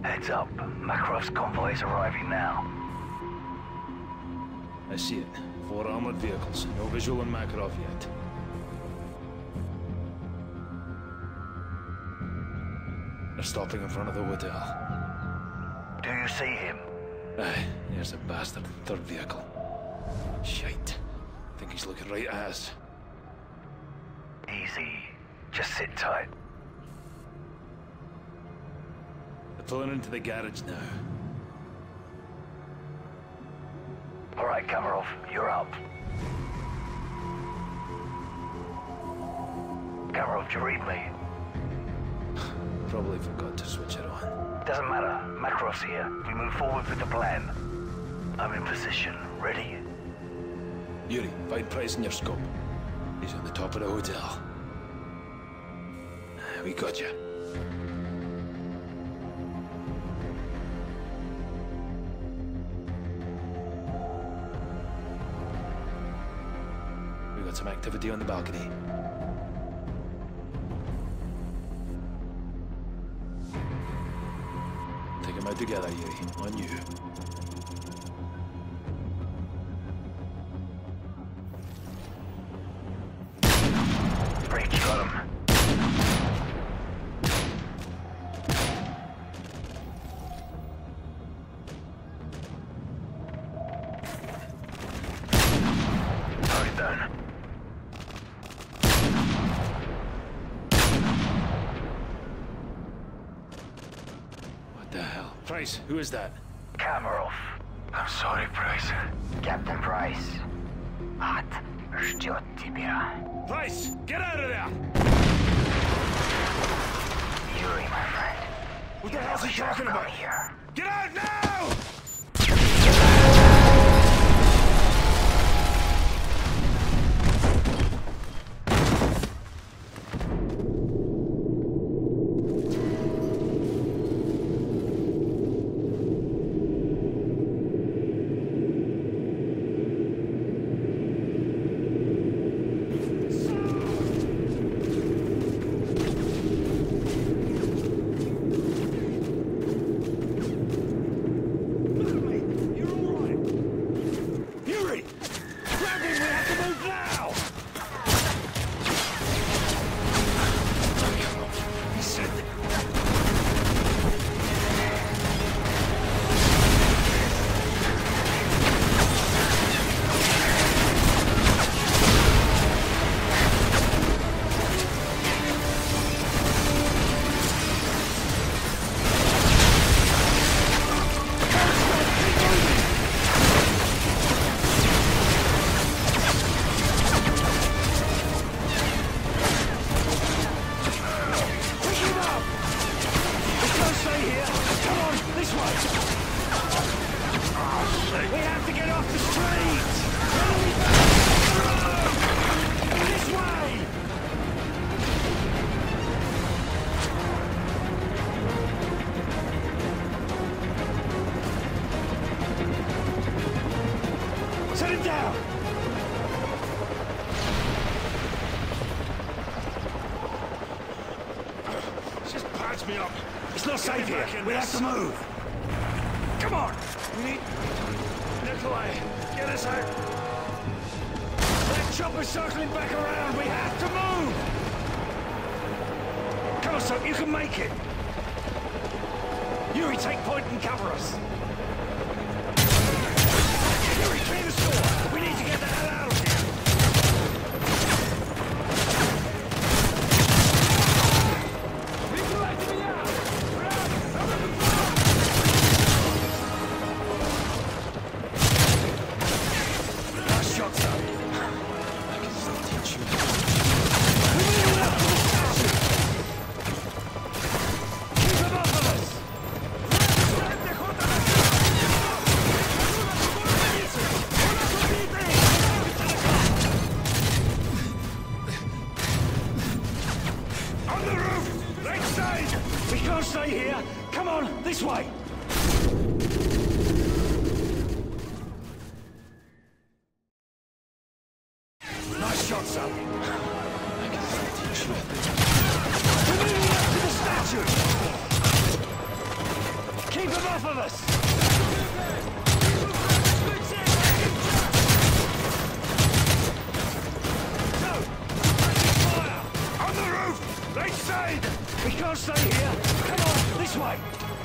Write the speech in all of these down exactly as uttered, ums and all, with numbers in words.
Heads up. Makarov's convoy is arriving now. I see it. Four armored vehicles. No visual on Makarov yet. They're stopping in front of the hotel. Do you see him? Aye, there's a bastard third vehicle. Shite. Think he's looking right at us. Easy. Just sit tight. They're pulling into the garage now. All right, Kamarov, you're up. Kamarov, do you read me? Probably forgot to switch it on. Doesn't matter. Makarov's here. We move forward with the plan. I'm in position. Ready? Yuri, find Price in your scope. He's on the top of the hotel. We got you. We got some activity on the balcony. Take them out together, Yuri. On you. Breach, got him. Target down. What the hell? Price, who is that? Kamarov. I'm sorry, Price. Captain Price. Ад ждет тебя. Price, get out of there! Yuri, my friend. What the hell's he talking about? Here. Get out now! Me up. It's not safe here. We have to move. Come on. We need... Nikolai, get us out. That chopper's circling back around. We have to move. Come on, son. You can make it. Yuri, take point and cover us. Yuri, clear the store. We need to get the hell out of here. Stay here. Come on, this way. Nice shot, son. I can teach you. We're moving up to the statue. Keep them off of us! No! Fire! On the roof! Right side! We can't stay here! Come on, this way!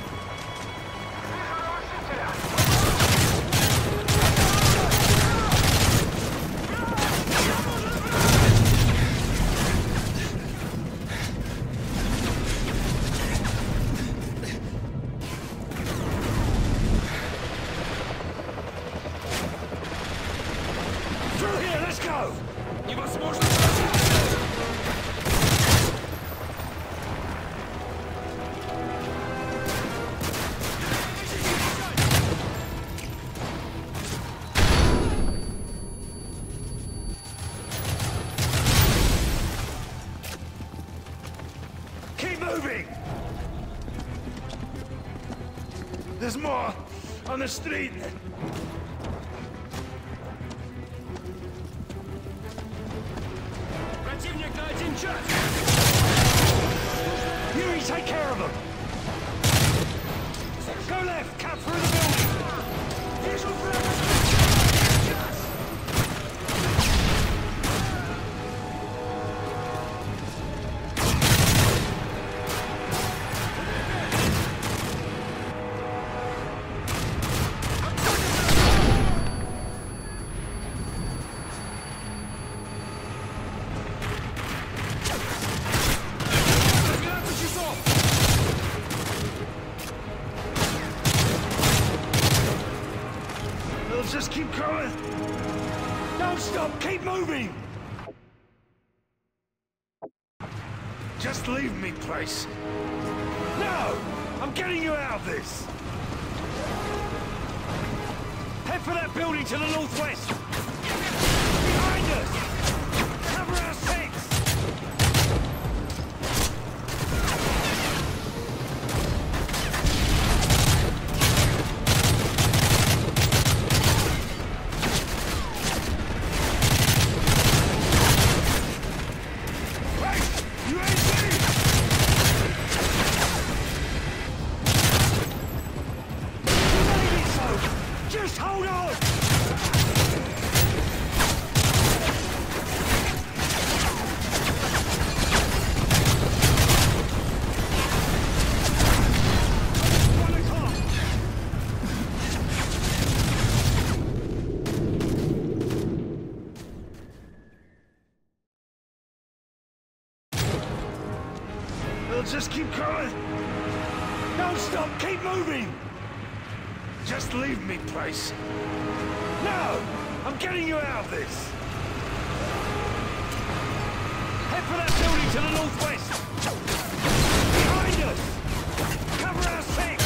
There's more on the street. Противник на один час. Yuri, take care of them. Go left, cut through the building. Visual fire. Just keep going! Don't stop! Keep moving! Just leave me, place. No! I'm getting you out of this! Head for that building to the northwest! Behind us! Cover our six! Just hold on! We'll just keep going. Don't stop, keep moving! Just leave me, place. No! I'm getting you out of this! Head for that building to the northwest! Behind us! Cover our six!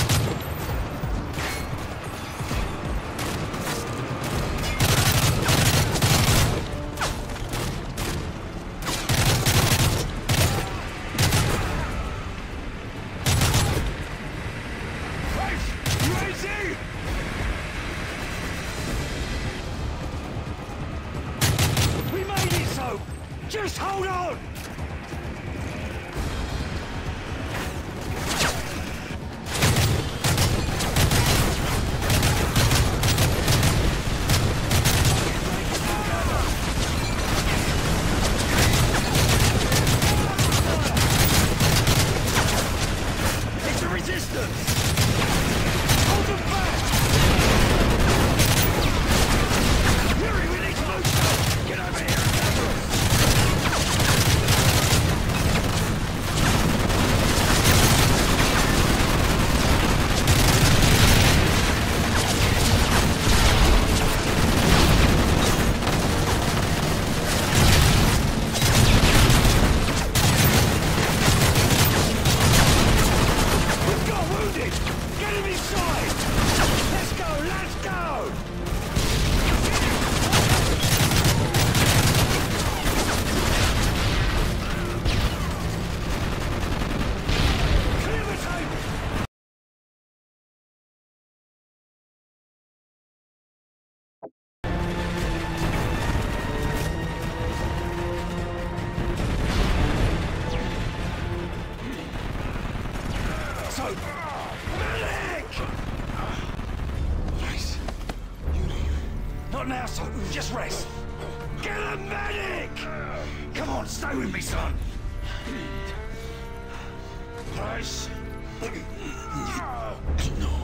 Just hold on! It's a resistance! Hold them back! Yuri, we need to move! Get over here! So, melee! got now, so just rest. Get a medic! Come on, stay with me, son. Price. No.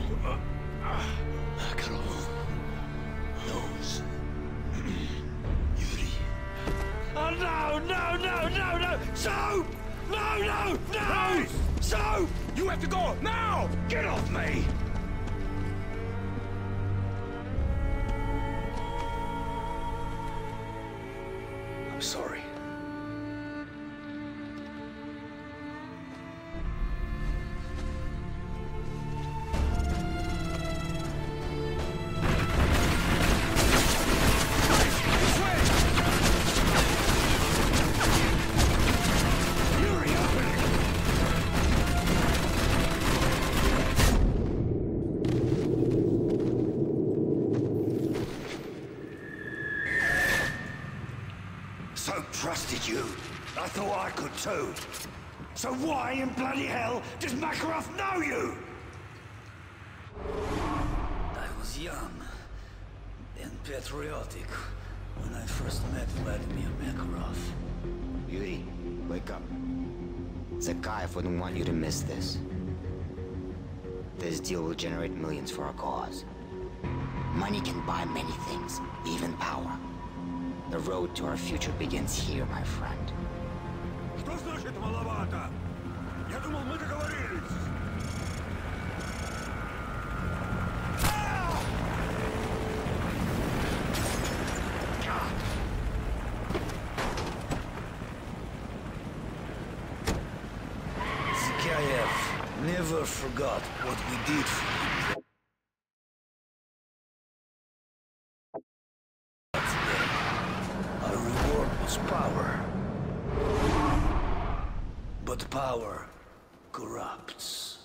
Karol knows. Yuri. Oh, no, no, no, no, no! So! No, no, no! Price! So! You have to go, now! Get off me! I'm sorry. So trusted you. I thought I could too. So why in bloody hell does Makarov know you? I was young and patriotic when I first met Vladimir Makarov. Yuri, wake up. Zakhaev wouldn't want you to miss this. This deal will generate millions for our cause. Money can buy many things, even power. The road to our future begins here, my friend. Что значит маловато? Я думал, мы договорились. Zakhaev never forgot what we did for him. Our reward was power. But power corrupts.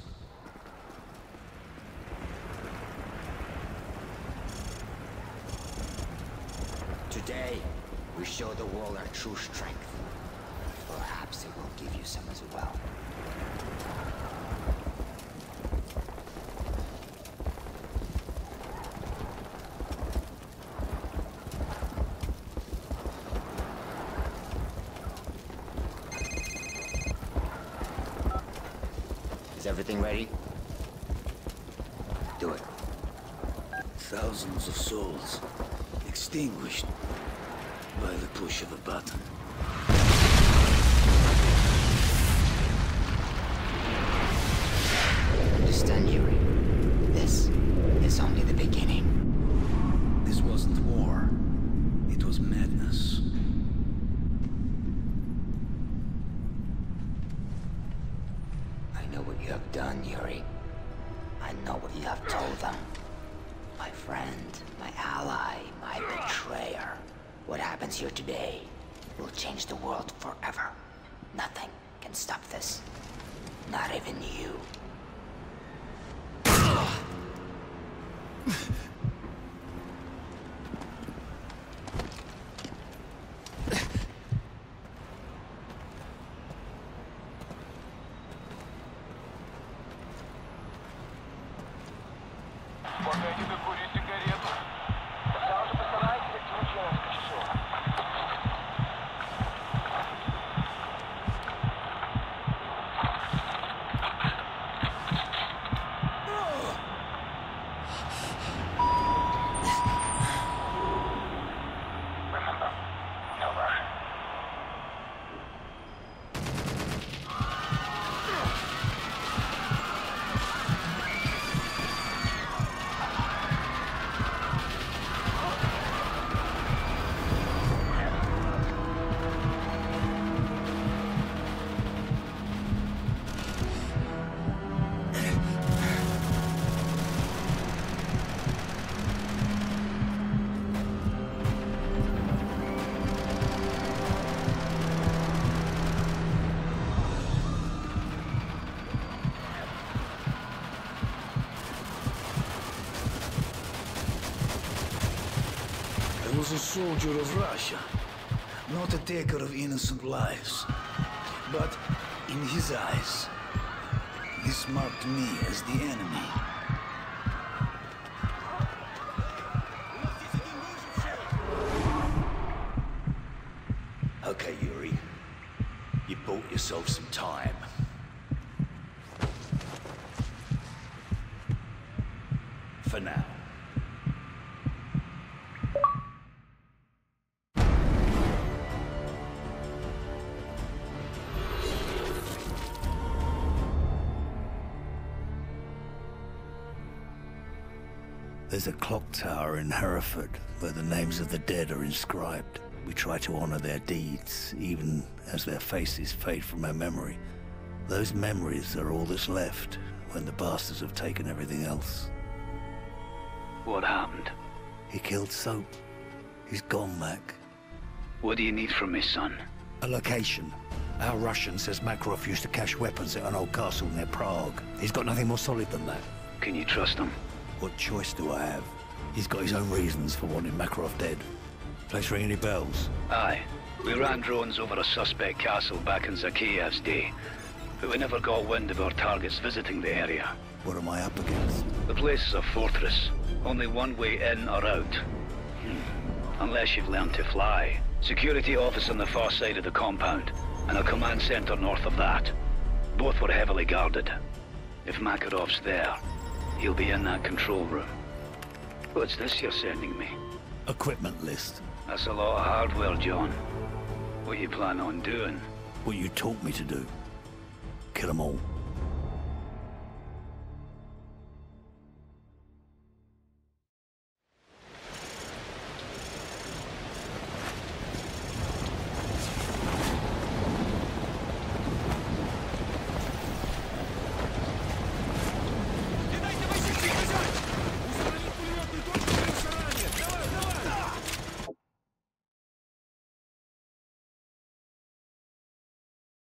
Today, we show the world our true strength. Perhaps it will give you some as well. Is everything ready? Do it. Thousands of souls extinguished by the push of a button. Understand, Yuri. This is only the beginning. This wasn't war. It was madness. I know what you have done, Yuri. I know what you have told them. My friend, my ally, my betrayer. What happens here today will change the world forever. Nothing can stop this. Not even you. Погоди докурить сигарету. Сразу постарайся, как случилось, часов. I was a soldier of Russia, not a taker of innocent lives. But in his eyes, this marked me as the enemy. for now. There's a clock tower in Hereford where the names of the dead are inscribed. We try to honor their deeds, even as their faces fade from our memory. Those memories are all that's left when the bastards have taken everything else. What happened? He killed Soap. He's gone, Mac. What do you need from me, son? A location. Our Russian says Makarov used to cache weapons at an old castle near Prague. He's got nothing more solid than that. Can you trust him? What choice do I have? He's got his own reasons for wanting Makarov dead. Place ring any bells? Aye. We ran drones over a suspect castle back in Zakiyev's day, but we never got wind of our targets visiting the area. What am I up against? The place is a fortress. Only one way in or out. Hmm. Unless you've learned to fly. Security office on the far side of the compound, and a command center north of that. Both were heavily guarded. If Makarov's there, he'll be in that control room. What's this you're sending me? Equipment list. That's a lot of hardware, John. What you plan on doing? What you taught me to do. Kill them all.